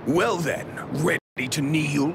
Well then, ready to kneel?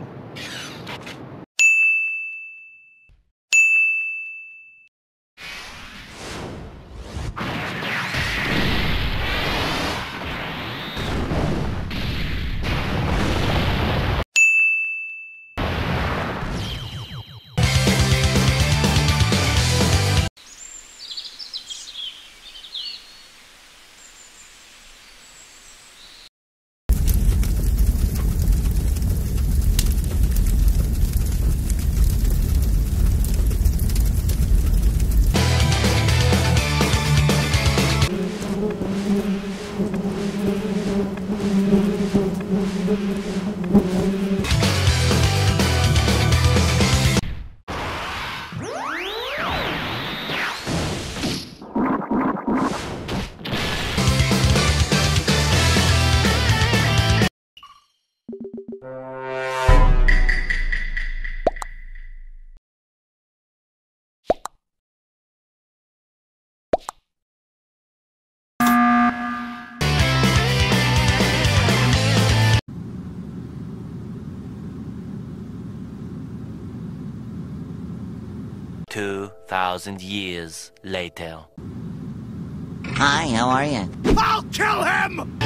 "2,000 years later." Hi, how are you? I'll kill him!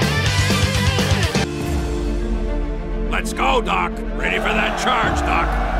Let's go, Doc. Ready for that charge, Doc.